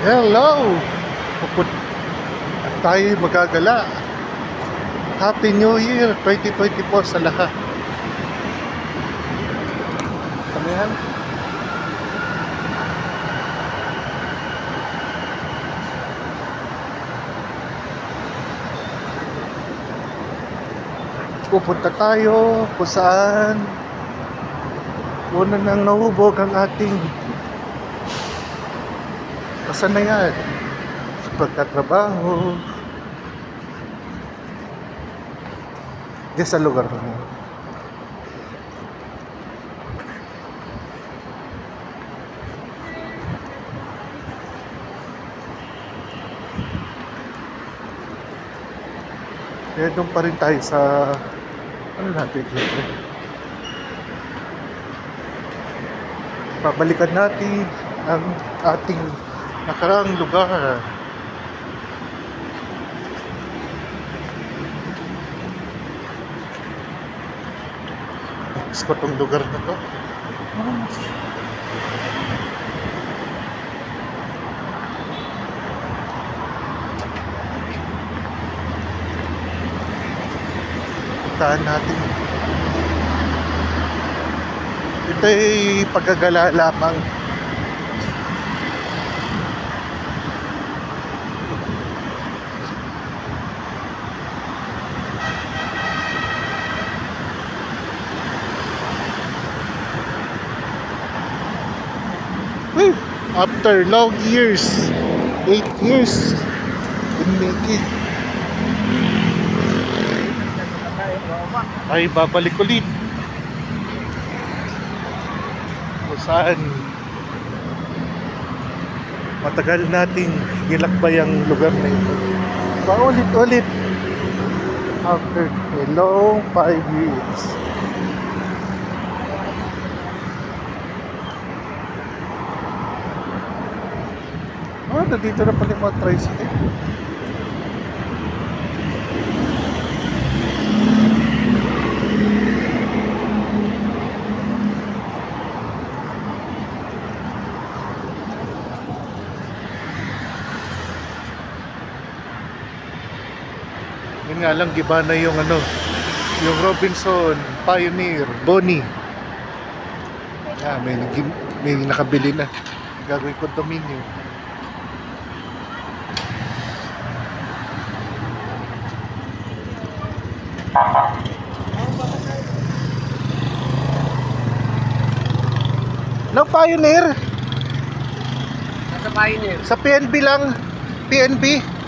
Hello! Tayo magagala. Happy New Year 2024 sa lahat. Samihan? Pupunta tayo kung saan una nang nahubog ang ating kasanayan sa pagtatrabaho diyan sa lugar na yun. Kaya doon pa rin tayo sa ano natin dito. Babalikan natin ang ating nakaraang lugar. Gusto ko tong lugar na to. Puntahan natin. Ito ay paggagala lamang. After long years, 8 years in making, ay babalik ulit kung saan matagal nating gilakbay ang lugar na ito. Paulit-ulit after a long 5 years. Nandito na pala yung mga tricycle. Yun nga lang, giba na yung ano, yung Robinson, Pioneer, Bonnie. May nakabili na. Gagawin condominium. No, Pioneer. Sa Pioneer. Sa PNB lang. PNB.